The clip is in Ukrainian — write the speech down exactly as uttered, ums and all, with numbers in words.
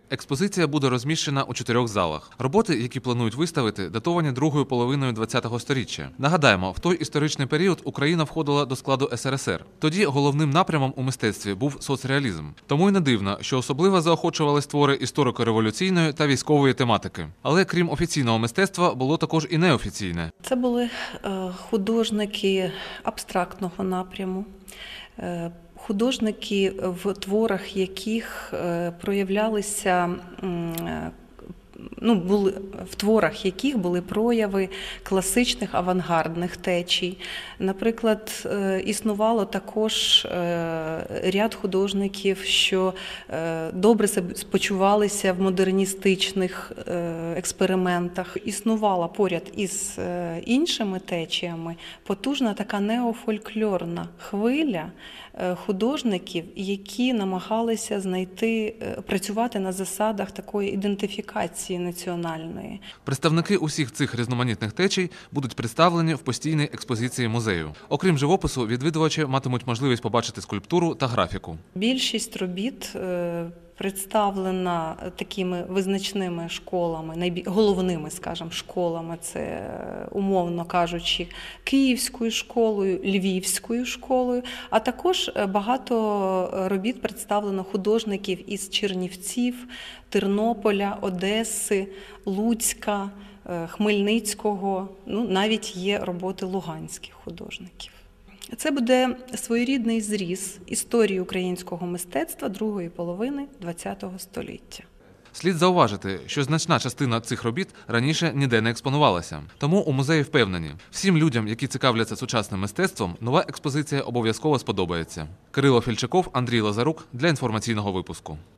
Експозиція буде розміщена у чотирьох залах. Роботи, які планують виставити, датовані другою половиною ХХ століття. Нагадаємо, в той історичний період Україна входила до складу ес ер ес ер. Тоді головним напрямом у мистецтві був соцреалізм. Тому й не дивно, що особливо заохочували твори історико-революційної та військової тематики. Але крім офіційного мистецтва, було також і неофіційне. Це були художники абстрактного напряму, художники, в творах яких проявлялися, ну, були, в творах яких були прояви класичних авангардних течій. Наприклад, існувало також ряд художників, що добре спочувалися в модерністичних експериментах. Існувала поряд із іншими течіями потужна така неофольклорна хвиля художників, які намагалися знайти, працювати на засадах такої ідентифікації національної. Представники усіх цих різноманітних течій будуть представлені в постійній експозиції музею. Окрім живопису, відвідувачі матимуть можливість побачити скульптуру та графіку. Більшість робіт представлена такими визначними школами, головними, скажімо, школами, це, умовно кажучи, Київською школою, Львівською школою, а також багато робіт представлено художників із Чернівців, Тернополя, Одеси, Луцька, Хмельницького, ну, навіть є роботи луганських художників. Це буде своєрідний зріз історії українського мистецтва другої половини ХХ століття. Слід зауважити, що значна частина цих робіт раніше ніде не експонувалася. Тому у музеї впевнені, всім людям, які цікавляться сучасним мистецтвом, нова експозиція обов'язково сподобається. Кирило Фільчаков, Андрій Лазарук для інформаційного випуску.